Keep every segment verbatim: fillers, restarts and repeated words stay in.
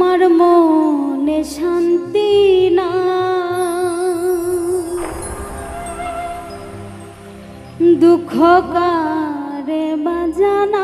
আমার মনে শান্তি না, দুঃখ কারে বাজানা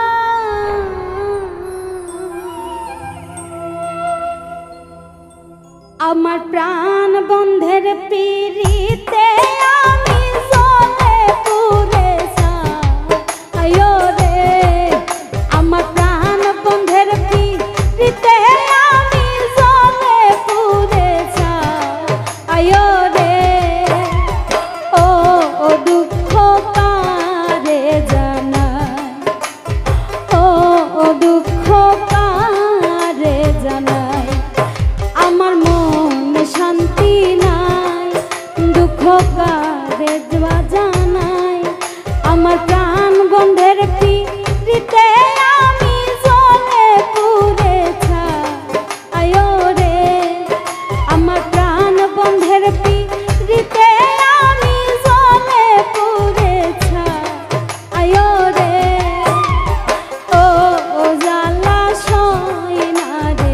আমার প্রাণ বন্ধের পিরিতে আমি জ্বলে পুড়ে যাই রে। আমার প্রাণ বন্ধের পিরিতে আমি জ্বলে পুড়ে যাই রে। ও ও দুঃখ কারে জানাই, ও ও দুঃখ কারে জানাই, আমার মনে শান্তি নাই, দুঃখ কারে জানাই, আমার প্রাণ বন্ধের পিরিতে আমি জ্বলে পুড়ে যাই রে। আমার প্রাণ বন্ধের পিরিতে আমি জ্বলে পুড়ে যাই রে। ও ও জ্বালা সই না রে,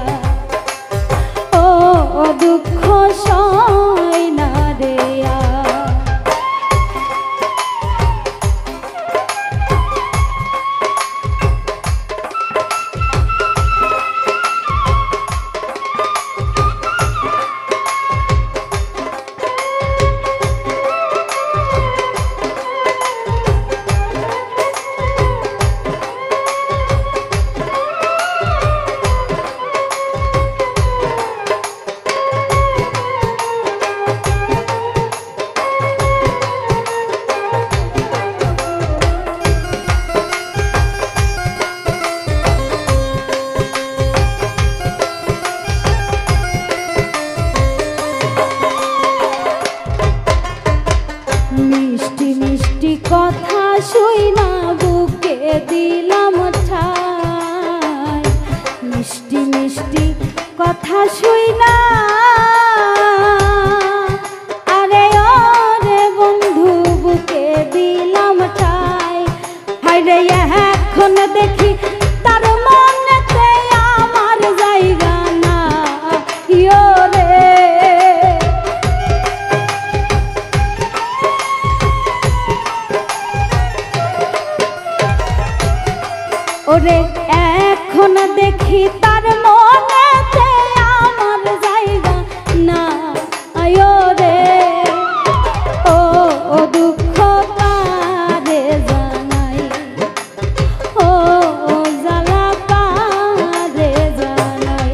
ও ও দুঃখ সই না রে। মিষ্টি মিষ্টি কথা শুই না বুকে দিলাম ঠাই, মিষ্টি মিষ্টি কথা শুই না আরে ও রে বন্ধু বুকে দিলাম ঠাই। হায়রে এখন দেখি তার মনেতে আমার জায়গা না ইয়ো রে। ওরে এখন দেখি তার মনেতে আমার জায়গা না আয়ো রে। ও ও দুঃখ কারে জানাই, ও ও জ্বালা কারে জানাই।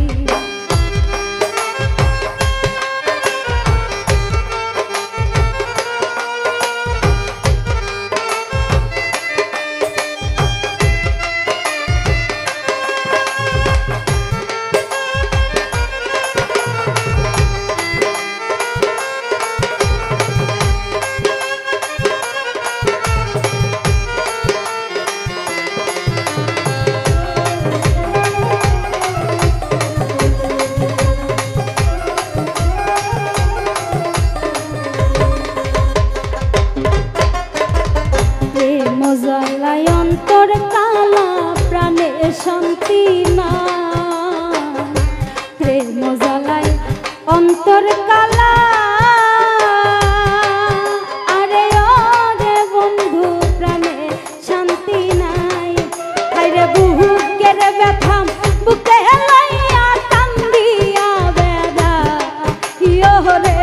জ্বালায় অন্তর কালা প্রাণে শান্তি না, প্রেম জ্বালায় অন্তর কালা আরে ও রে বন্ধু প্রাণে শান্তি নাই। হায়রে বুকের ব্যথা বুকে লাইয়া কান্দিয়া বেড়া ইয়ো রে।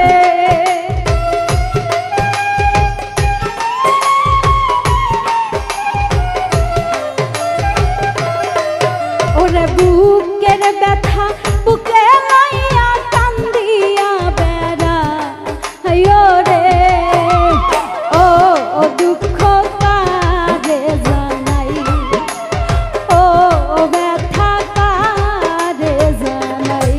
ওরে বুকের ব্যথা বুকে লাইয়া কান্দিয়া বেড়া আয়ো রে। ও ও দুঃখ কারে জানাই, ও ও ব্যথা কারে জানাই।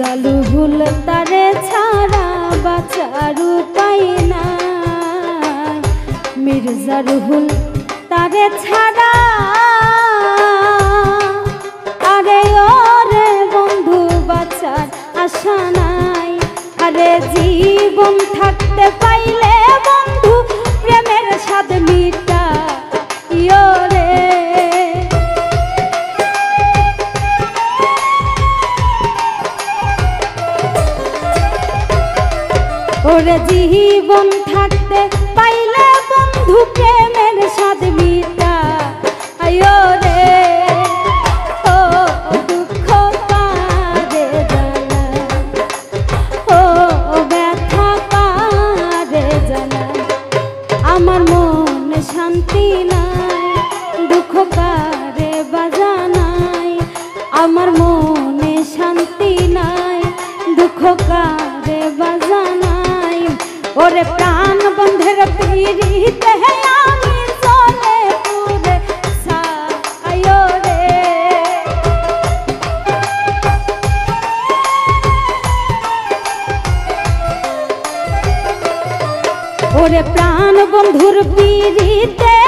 মির্জালুহুল তারে ছাড়া বাঁচার উপায় নাই, মির্জালুহুল তারে ছাড়া। আরে ওরে বন্ধু বাঁচার আশা নাই, আরে জীবন থাকতে পাইলে বন্ধু প্রেমের স্বাদ মিটা ইয়োরে। ওরে জীবন থাকতে পাইলে বন্ধু প্রেমের স্বাদ মিটা আয়ো রে। ও দুঃখ কারে জানা, ও ব্যথা কারে জানা, আমার মনে শান্তি নাই, দুঃখ কারে বাজানাই, আমার মনে শান্তি নাই, দুঃখ কারে বাজানাই। ওরে প্রাণ বন্ধের পিড়িতে আমি চলে পুরে সায়ো রে। ওরে প্রাণ বন্ধুর পিড়িতে